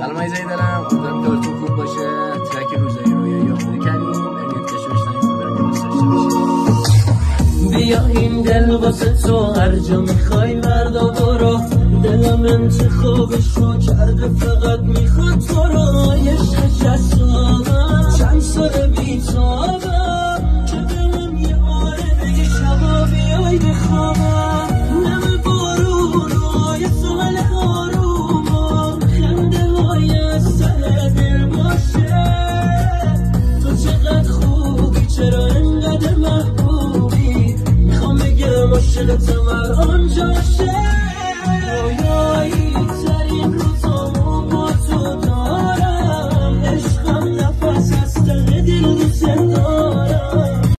سلام عزیزای دلم، امیدوارم دلتون خوب باشه. ترک روزایی رویایی آماده کردیم، اگه کش بشنیم امیدوارم دوست داشته باشید. بیا این دل واسه تو هر جا میخوای وردا برو، دلم انتخابش رو کرده فقط میخواد تو رو. عشق جسامم چند سال بیتابم که دلم یه آره بگه شبا بیای بخوابم. نم بارونای سال آرومم خنده های از ته دل باشه. تو چقدر خوبی چرا انقدر محبوبی، میخوام بگم عاشقتم هر آنجا باشه.